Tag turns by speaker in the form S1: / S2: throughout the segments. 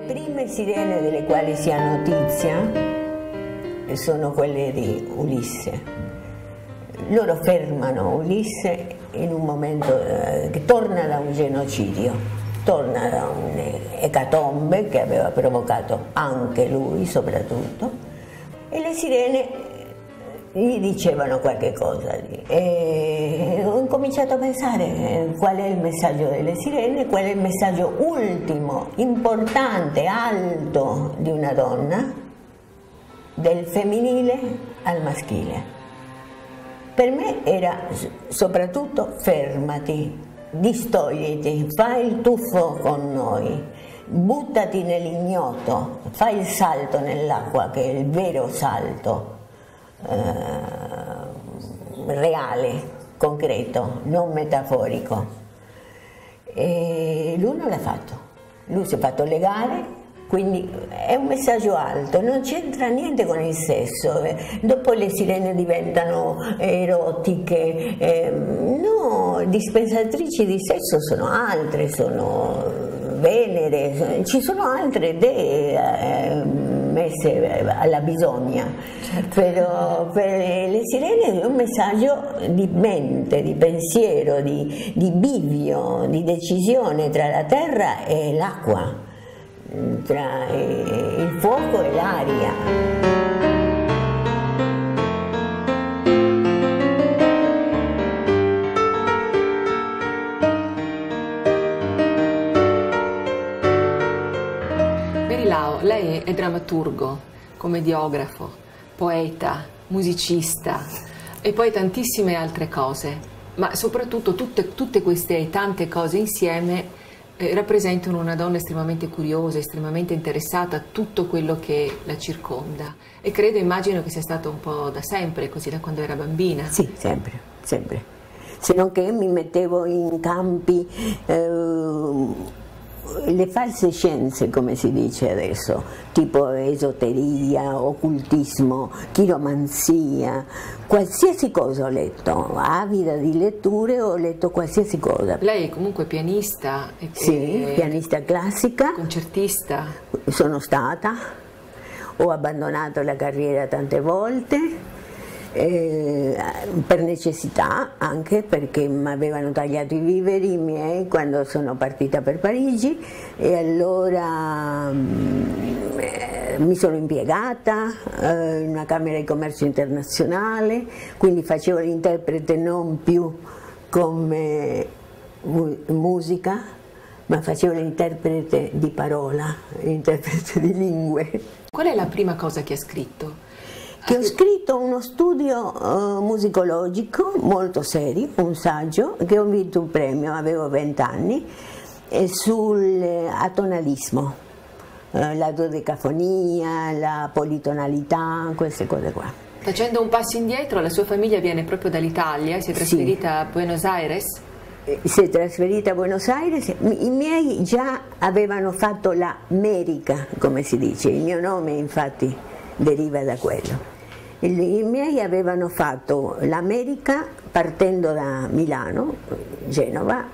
S1: prime sirene delle quali si ha notizia sono quelle di Ulisse. Loro fermano Ulisse in un momento che torna da un genocidio, torna da un'ecatombe che aveva provocato anche lui soprattutto, e le sirene gli dicevano qualche cosa e ho incominciato a pensare qual è il messaggio delle sirene, qual è il messaggio ultimo, importante, alto di una donna, del femminile al maschile. Per me era soprattutto fermati, distogliti, fai il tuffo con noi, buttati nell'ignoto, fai il salto nell'acqua che è il vero salto. Reale, concreto, non metaforico. E lui non l'ha fatto, lui si è fatto legare, quindi è un messaggio alto, non c'entra niente con il sesso. Dopo le sirene diventano erotiche, no, dispensatrici di sesso sono altre, sono Venere, ci sono altre idee messe alla bisogna, certo. Però per le sirene è un messaggio di mente, di pensiero, di bivio, di decisione tra la terra e l'acqua, tra il fuoco e l'aria.
S2: Lei è drammaturgo, commediografo, poeta, musicista e poi tantissime altre cose, ma soprattutto tutte queste tante cose insieme rappresentano una donna estremamente curiosa, estremamente interessata a tutto quello che la circonda, e immagino che sia stato un po' da sempre, così da quando era bambina.
S1: Sì, sempre, sempre. Se non che mi mettevo in campi le false scienze, come si dice adesso, tipo esoteria, occultismo, chiromanzia, qualsiasi cosa ho letto, avida di letture, ho letto qualsiasi cosa.
S2: Lei è comunque pianista?
S1: Sì, pianista classica.
S2: Concertista?
S1: Sono stata, ho abbandonato la carriera tante volte. Per necessità, anche perché mi avevano tagliato i viveri miei quando sono partita per Parigi, e allora mi sono impiegata in una camera di commercio internazionale, quindi facevo l'interprete non più come musica, ma facevo l'interprete di parola, l'interprete di lingue.
S2: Qual è la prima cosa che ha scritto?
S1: Che ho scritto uno studio musicologico molto serio, un saggio, che ho vinto un premio, avevo 20 anni, sull'atonalismo, la dodecafonia, la politonalità, queste cose qua.
S2: Facendo un passo indietro, la sua famiglia viene proprio dall'Italia, si è trasferita a Buenos Aires?
S1: Si è trasferita a Buenos Aires, i miei già avevano fatto l'America, come si dice, il mio nome infatti deriva da quello. I miei avevano fatto l'America partendo da Milano, Genova,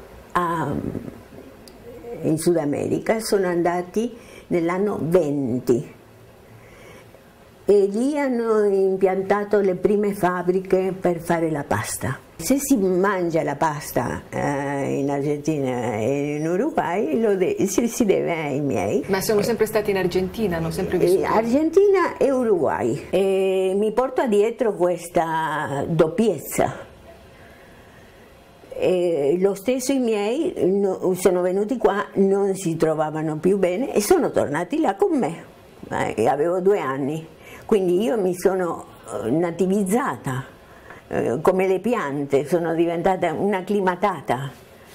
S1: in Sud America, sono andati nell'anno 20 e lì hanno impiantato le prime fabbriche per fare la pasta. Se si mangia la pasta in Argentina e in Uruguay si deve ai miei.
S2: Ma sono sempre stati in Argentina, hanno sempre vissuto?
S1: Argentina e Uruguay. E mi porto dietro questa doppiezza. E lo stesso i miei sono venuti qua, non si trovavano più bene e sono tornati là con me. Avevo 2 anni, quindi io mi sono nativizzata. Come le piante, sono diventata un'acclimatata,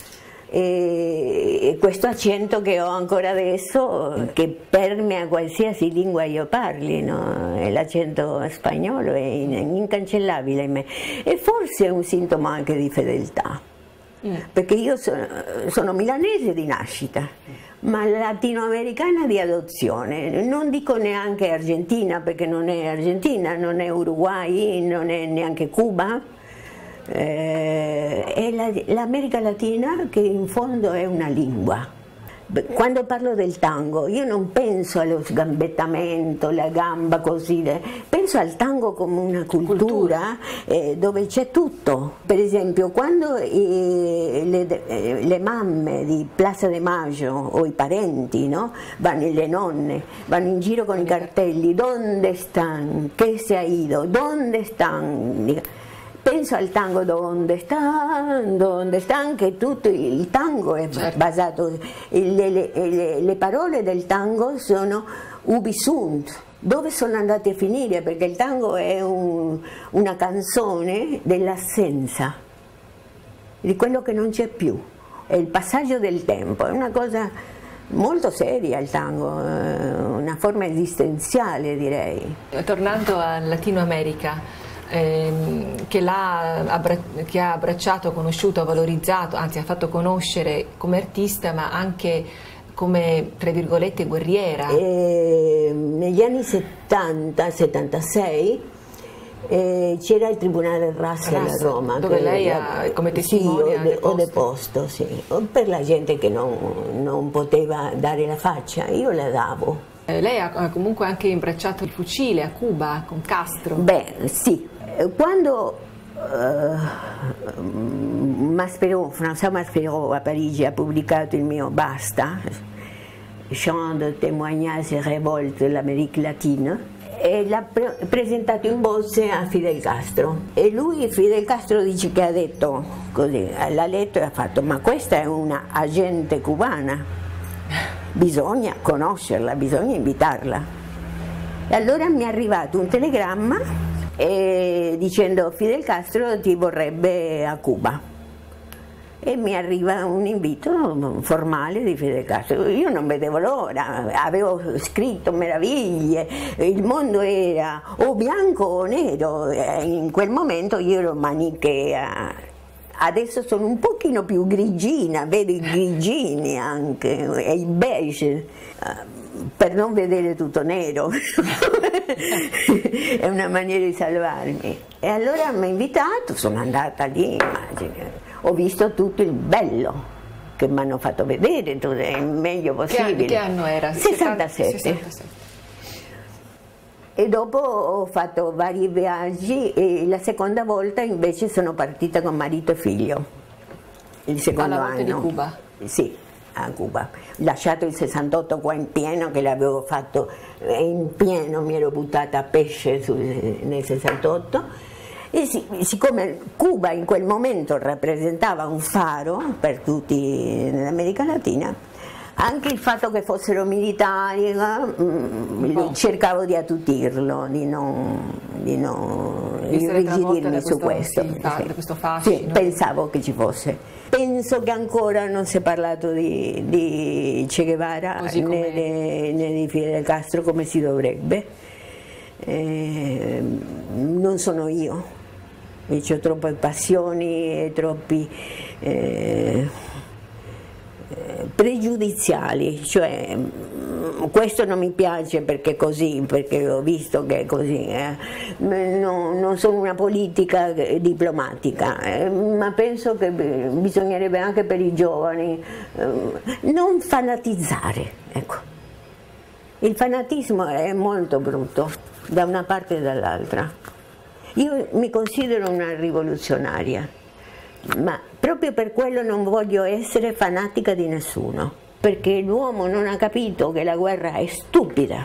S1: e questo accento che ho ancora adesso, che permea qualsiasi lingua io parli, no? L'accento spagnolo è incancellabile in me, e forse è un sintomo anche di fedeltà, perché io sono milanese di nascita, ma latinoamericana di adozione, non dico neanche argentina, perché non è Argentina, non è Uruguay, non è neanche Cuba, è l'America Latina, che in fondo è una lingua. Quando parlo del tango, io non penso allo sgambettamento, la gamba così, penso al tango come una cultura dove c'è tutto. Per esempio, quando le mamme di Plaza de Mayo o i parenti, no? Le nonne, vanno in giro con i cartelli, ¿dónde están? ¿Qué se ha ido? ¿Dónde están? Penso al tango dove stanno, che tutto il tango è basato, le parole del tango sono ubi sunt, dove sono andati a finire, perché il tango è una canzone dell'assenza, di quello che non c'è più, è il passaggio del tempo, è una cosa molto seria il tango, una forma esistenziale, direi.
S2: Tornando al Latino America, che ha abbracciato, conosciuto, valorizzato, anzi ha fatto conoscere come artista, ma anche come, tra virgolette, guerriera.
S1: Negli anni 70-76 c'era il Tribunale Russell a Roma,
S2: dove lei come testimone
S1: ho deposto, sì, per la gente che non poteva dare la faccia, io la davo.
S2: Lei ha comunque anche imbracciato il fucile a Cuba con Castro.
S1: Beh, sì. Quando François Maspero a Parigi ha pubblicato il mio Basta, Chant de témoignage et révolte de l'Amérique latine, e l'ha presentato in bozze a Fidel Castro. E lui, Fidel Castro, dice che ha detto così, l'ha letto e ha fatto: ma questa è una agente cubana, bisogna conoscerla, bisogna invitarla. E allora mi è arrivato un telegramma dicendo: Fidel Castro ti vorrebbe a Cuba, e mi arriva un invito formale di Fidel Castro. Io non vedevo l'ora, avevo scritto meraviglie, il mondo era o bianco o nero, in quel momento io ero manichea. Adesso sono un pochino più grigina, vedo i grigini anche, e i beige, per non vedere tutto nero. È una maniera di salvarmi. E allora mi ha invitato, sono andata lì, ho visto tutto il bello che mi hanno fatto vedere, il meglio possibile.
S2: Che anno era?
S1: 67. E dopo ho fatto vari viaggi, e la seconda volta invece sono partita con marito e figlio, il secondo
S2: alla volta
S1: anno.
S2: Di Cuba?
S1: Sì, a Cuba. Lasciato il 68 qua in pieno, che l'avevo fatto in pieno, mi ero buttata a pesce nel 68, e siccome Cuba in quel momento rappresentava un faro per tutti nell'America Latina, anche il fatto che fossero militari, cercavo di attutirlo, di non irrigidirmi su questo.
S2: Questo fascino.
S1: Sì, pensavo che ci fosse. Penso che ancora non si è parlato di Che Guevara né di Fidel Castro come si dovrebbe. Non sono io, ho troppe passioni e troppi pregiudiziali, cioè questo non mi piace perché è così, perché ho visto che è così, non sono una politica diplomatica, ma penso che bisognerebbe anche per i giovani non fanatizzare, ecco. Il fanatismo è molto brutto da una parte e dall'altra. Io mi considero una rivoluzionaria, ma proprio per quello non voglio essere fanatica di nessuno, perché l'uomo non ha capito che la guerra è stupida,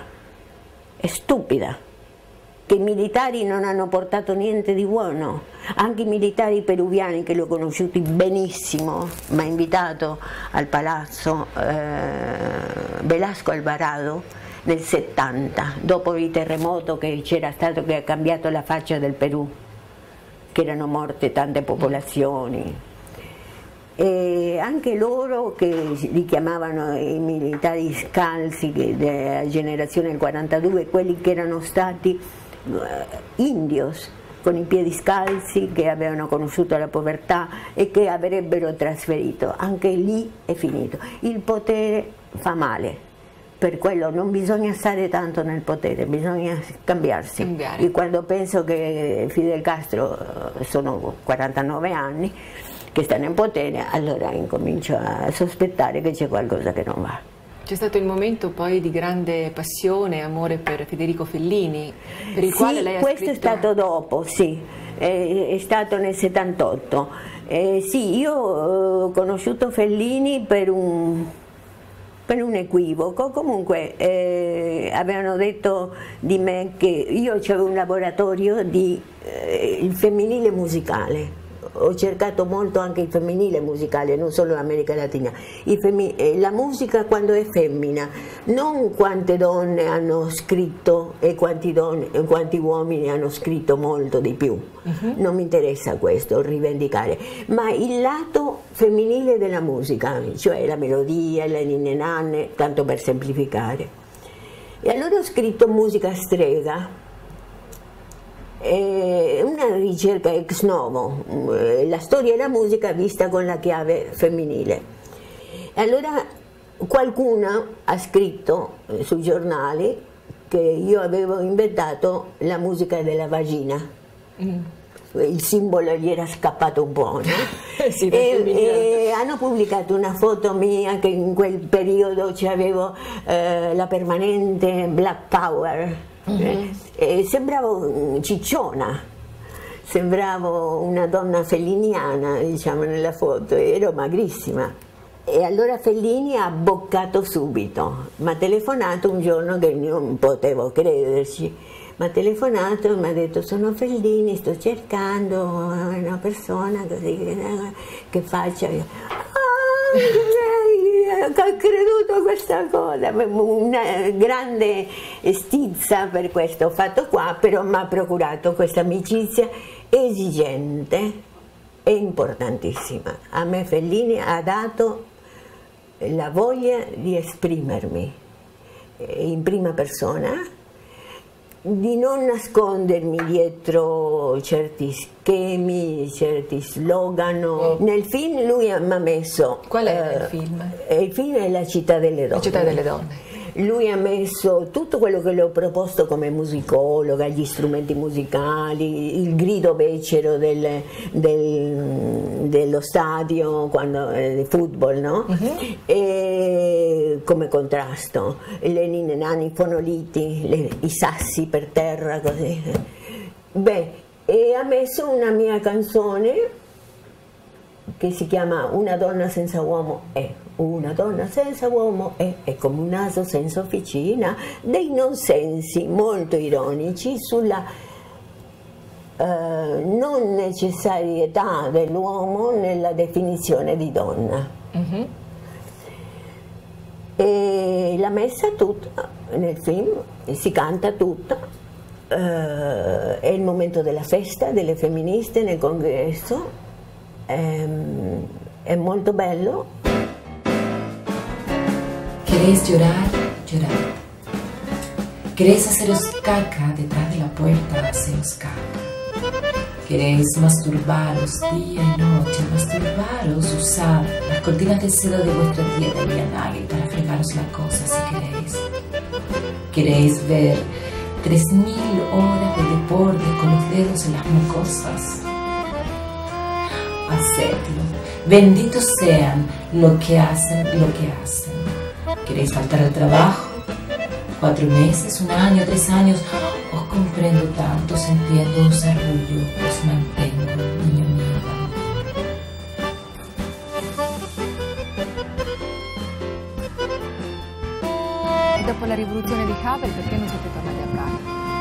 S1: che i militari non hanno portato niente di buono. Anche i militari peruviani, che li ho conosciuti benissimo, mi ha invitato al palazzo Velasco Alvarado nel 70, dopo il terremoto che c'era stato, che ha cambiato la faccia del Perù, che erano morte tante popolazioni, e anche loro che li chiamavano i militari scalzi della generazione del 42, quelli che erano stati indios con i piedi scalzi, che avevano conosciuto la povertà e che avrebbero trasferito. Anche lì è finito. Il potere fa male. Per quello non bisogna stare tanto nel potere, bisogna cambiarsi. E quando penso che Fidel Castro, sono 49 anni, che stanno in potere, allora incomincio a sospettare che c'è qualcosa che non va.
S2: C'è stato il momento poi di grande passione e amore per Federico Fellini, per il quale lei ha
S1: questo
S2: scritto...
S1: è stato dopo, sì, è stato nel 78. Sì, io ho conosciuto Fellini per un equivoco. Comunque avevano detto di me che io avevo un laboratorio di il femminile musicale. Ho cercato molto anche il femminile musicale, non solo l'America Latina. La musica quando è femmina, non quante donne hanno scritto e quanti uomini hanno scritto molto di più. Non mi interessa questo, rivendicare, ma il lato femminile della musica, cioè la melodia, le ninne nanne, tanto per semplificare. E allora ho scritto musica strega. Una ricerca ex novo, la storia e la musica vista con la chiave femminile. E allora qualcuno ha scritto sui giornali che io avevo inventato la musica della vagina. Il simbolo gli era scappato un po', no?
S2: Sì,
S1: e hanno pubblicato una foto mia che in quel periodo c'avevo la permanente Black Power. E sembravo cicciona, sembravo una donna felliniana, diciamo, nella foto, ero magrissima. E allora Fellini ha boccato subito, mi ha telefonato un giorno che non potevo crederci, mi ha telefonato e mi ha detto: sono Fellini, sto cercando una persona così che faccia... Ho creduto a questa cosa, una grande stizza per questo fatto qua, però mi ha procurato questa amicizia esigente e importantissima. A me Fellini ha dato la voglia di esprimermi in prima persona, di non nascondermi dietro certi schemi, certi slogan. Nel film lui mi ha messo...
S2: Qual è il film?
S1: Il film è La città delle donne.
S2: La città delle donne.
S1: Lui ha messo tutto quello che le ho proposto come musicologa, gli strumenti musicali, il grido becero dello stadio, quando di football, no? E come contrasto, le ninne nani, i fonoliti, i sassi per terra, così. Beh, e ha messo una mia canzone che si chiama Una donna senza uomo è. Una donna senza uomo è come un naso senza officina, dei nonsensi molto ironici sulla non necessarietà dell'uomo nella definizione di donna. E l'ha messa tutta nel film, si canta tutta, è il momento della festa delle femministe nel congresso, è molto bello.
S3: ¿Querés llorar? Llorar. ¿Querés haceros caca detrás de la puerta? Haceros caca. ¿Querés masturbaros día y noche? Masturbaros, usad las cortinas de seda de vuestra tía de Nagel para fregaros la cosa si queréis. ¿Queréis ver 3000 horas de deporte con los dedos en las mucosas? Hacedlo. Benditos sean lo que hacen. ¿Queréis faltar al trabajo? 4 meses, 1 año, 3 años. Os comprendo tanto, os entiendo, os arrullo, os mantengo, niño mío.
S2: E dopo la rivoluzione di Havel, perché non siete tornati a Praga?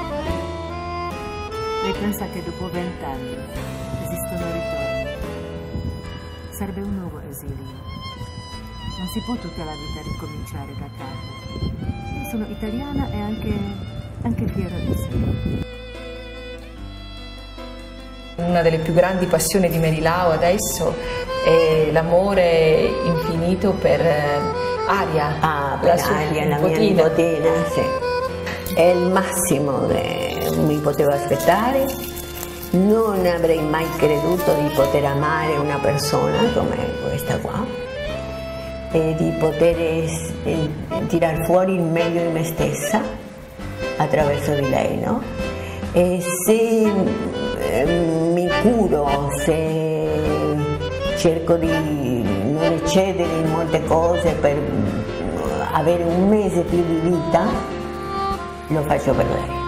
S4: Lei pensa che dopo 20 anni esistono ritorni? Serve un nuovo esilio. Non si può tutta la vita ricominciare da capo. Io sono italiana e anche fiera di sé.
S2: Una delle più grandi passioni di Merilao adesso è l'amore infinito per Aria.
S1: Per Aria, la mia nipotina, sì. È il massimo che mi potevo aspettare. Non avrei mai creduto di poter amare una persona come questa qua e di poter tirar fuori il meglio di me stessa attraverso di lei, no? E se mi curo, se cerco di non eccedere in molte cose per avere un mese più di vita, lo faccio per lei.